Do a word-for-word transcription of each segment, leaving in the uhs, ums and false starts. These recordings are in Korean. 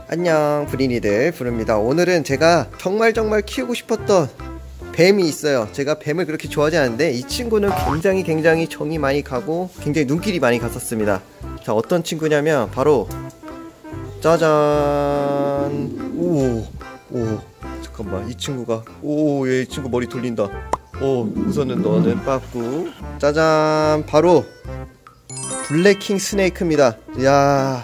안녕, 브린이들 부릅니다. 오늘은 제가 정말 정말 키우고 싶었던 뱀이 있어요. 제가 뱀을 그렇게 좋아하지 않는데 이 친구는 굉장히 굉장히 정이 많이 가고 굉장히 눈길이 많이 갔었습니다. 자, 어떤 친구냐면 바로 짜잔. 오, 오, 잠깐만, 이 친구가, 오, 얘 이 친구 머리 돌린다. 오, 우선은 너는 빠꾸. 짜잔, 바로 블랙킹 스네이크입니다. 이야,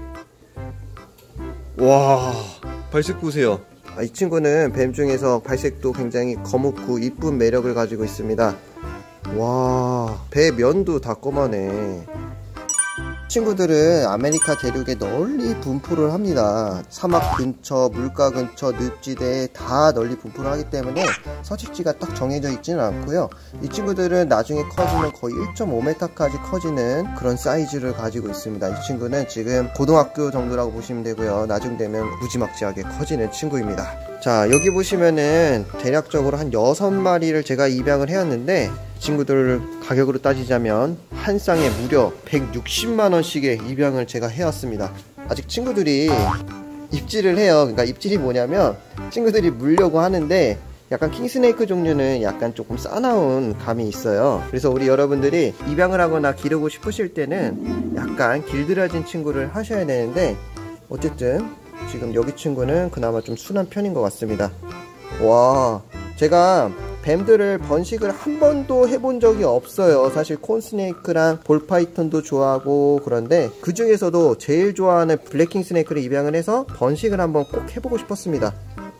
와, 발색 보세요. 아, 이 친구는 뱀 중에서 발색도 굉장히 거뭇고 이쁜 매력을 가지고 있습니다. 와, 배 면도 다 검하네. 친구들은 아메리카 대륙에 널리 분포를 합니다. 사막 근처, 물가 근처, 늪지대에 다 널리 분포를 하기 때문에 서식지가 딱 정해져 있지는 않고요. 이 친구들은 나중에 커지면 거의 일 점 오 미터까지 커지는 그런 사이즈를 가지고 있습니다. 이 친구는 지금 고등학교 정도라고 보시면 되고요. 나중 되면 무지막지하게 커지는 친구입니다. 자, 여기 보시면은 대략적으로 한 여섯 마리를 제가 입양을 해왔는데, 친구들 가격으로 따지자면 한 쌍에 무려 백육십만 원씩의 입양을 제가 해왔습니다. 아직 친구들이 입질을 해요. 그러니까 입질이 뭐냐면, 친구들이 물려고 하는데 약간 킹스네이크 종류는 약간 조금 싸나운 감이 있어요. 그래서 우리 여러분들이 입양을 하거나 기르고 싶으실 때는 약간 길들여진 친구를 하셔야 되는데, 어쨌든 지금 여기 친구는 그나마 좀 순한 편인 것 같습니다. 와, 제가 뱀들을 번식을 한 번도 해본 적이 없어요. 사실 콘스네이크랑 볼파이턴도 좋아하고, 그런데 그 중에서도 제일 좋아하는 블랙킹 스네이크를 입양을 해서 번식을 한번 꼭 해보고 싶었습니다.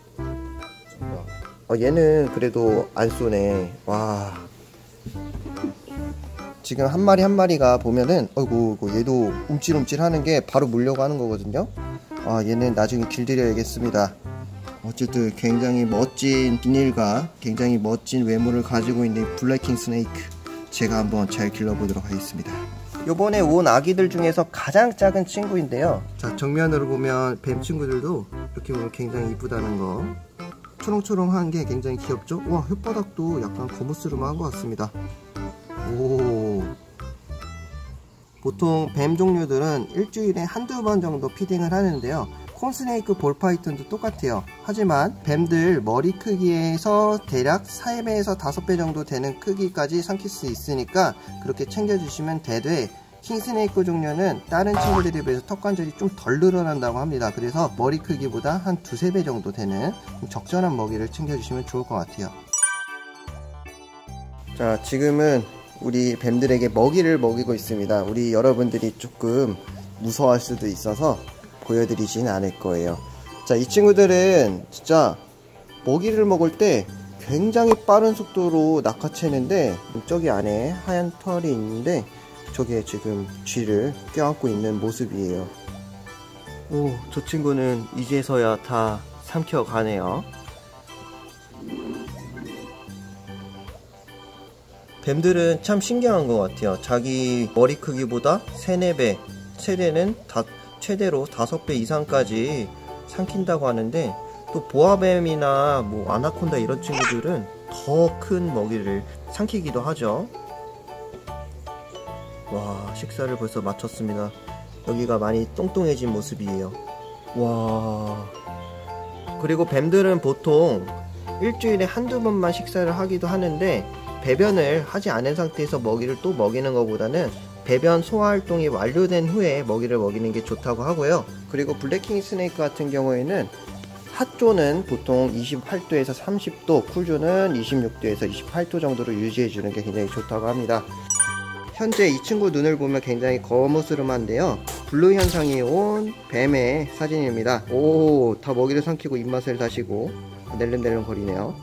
어, 얘는 그래도 안 쏘네. 와, 지금 한 마리 한 마리가 보면은, 어이구, 얘도 움찔움찔 하는 게 바로 물려고 하는 거거든요. 아, 얘는 나중에 길들여야겠습니다. 어쨌든 굉장히 멋진 비닐과 굉장히 멋진 외모를 가지고 있는 블랙킹 스네이크, 제가 한번 잘 길러보도록 하겠습니다. 요번에 온 아기들 중에서 가장 작은 친구인데요. 자, 정면으로 보면 뱀 친구들도 이렇게 보면 굉장히 이쁘다는 거. 초롱초롱한 게 굉장히 귀엽죠? 와, 혓바닥도 약간 거무스름한 것 같습니다. 오, 보통 뱀 종류들은 일주일에 한두 번 정도 피딩을 하는데요. 콘스네이크, 볼파이턴도 똑같아요. 하지만 뱀들 머리 크기에서 대략 사 배에서 다섯 배 정도 되는 크기까지 삼킬 수 있으니까 그렇게 챙겨주시면 되되, 킹스네이크 종류는 다른 친구들에 비해서 턱관절이 좀 덜 늘어난다고 합니다. 그래서 머리 크기보다 한 두세 배 정도 되는 적절한 먹이를 챙겨주시면 좋을 것 같아요. 자, 지금은 우리 뱀들에게 먹이를 먹이고 있습니다. 우리 여러분들이 조금 무서워할 수도 있어서 보여드리진 않을 거예요. 자, 이 친구들은 진짜 먹이를 먹을 때 굉장히 빠른 속도로 낚아채는데, 저기 안에 하얀 털이 있는데 저게 지금 쥐를 껴안고 있는 모습이에요. 오, 저 친구는 이제서야 다 삼켜가네요. 뱀들은 참 신기한 것 같아요. 자기 머리 크기보다 세네 배, 최대는 다 최대로 다섯 배 이상까지 삼킨다고 하는데, 또 보아뱀이나 뭐 아나콘다 이런 친구들은 더 큰 먹이를 삼키기도 하죠. 와, 식사를 벌써 마쳤습니다. 여기가 많이 똥똥해진 모습이에요. 와, 그리고 뱀들은 보통 일주일에 한두 번만 식사를 하기도 하는데, 배변을 하지 않은 상태에서 먹이를 또 먹이는 것보다는 배변 소화 활동이 완료된 후에 먹이를 먹이는 게 좋다고 하고요. 그리고 블랙킹 스네이크 같은 경우에는 핫존은 보통 이십팔 도에서 삼십 도, 쿨존은 이십육 도에서 이십팔 도 정도로 유지해주는 게 굉장히 좋다고 합니다. 현재 이 친구 눈을 보면 굉장히 거무스름한데요. 블루 현상이 온 뱀의 사진입니다. 오, 다 먹이를 삼키고 입맛을 다시고 낼름낼름 거리네요.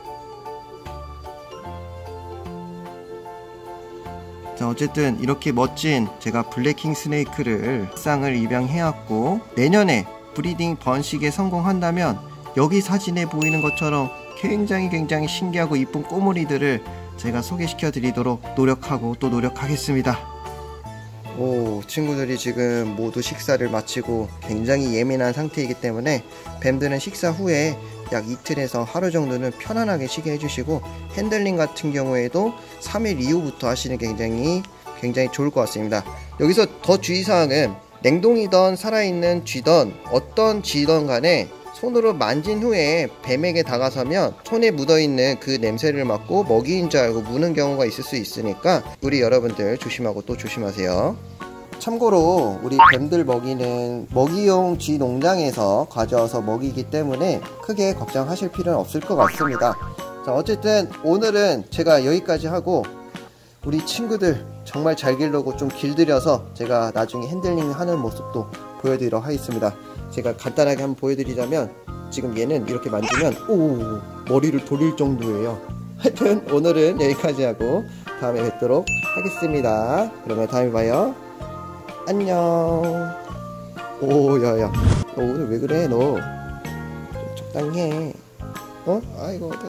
자, 어쨌든 이렇게 멋진 제가 블랙킹 스네이크를 쌍을 입양해왔고, 내년에 브리딩 번식에 성공한다면 여기 사진에 보이는 것처럼 굉장히 굉장히 신기하고 이쁜 꼬물이들을 제가 소개시켜 드리도록 노력하고 또 노력하겠습니다. 오, 친구들이 지금 모두 식사를 마치고 굉장히 예민한 상태이기 때문에 뱀들은 식사 후에 약 이틀에서 하루 정도는 편안하게 쉬게 해주시고, 핸들링 같은 경우에도 삼 일 이후부터 하시는 게 굉장히 굉장히 좋을 것 같습니다. 여기서 더 주의사항은 냉동이던 살아있는 쥐던 어떤 쥐던 간에 손으로 만진 후에 뱀에게 다가서면 손에 묻어있는 그 냄새를 맡고 먹이인 줄 알고 무는 경우가 있을 수 있으니까 우리 여러분들 조심하고 또 조심하세요. 참고로 우리 뱀들 먹이는 먹이용 쥐 농장에서 가져와서 먹이기 때문에 크게 걱정하실 필요는 없을 것 같습니다. 자, 어쨌든 오늘은 제가 여기까지 하고 우리 친구들 정말 잘 기르고 좀 길들여서 제가 나중에 핸들링 하는 모습도 보여드리도록 하겠습니다. 제가 간단하게 한번 보여드리자면 지금 얘는 이렇게 만지면 오 머리를 돌릴 정도예요. 하여튼 오늘은 여기까지 하고 다음에 뵙도록 하겠습니다. 그러면 다음에 봐요. 안녕. 오 야야 너 오늘 왜 그래 너 좀 적당히 해. 어? 아이고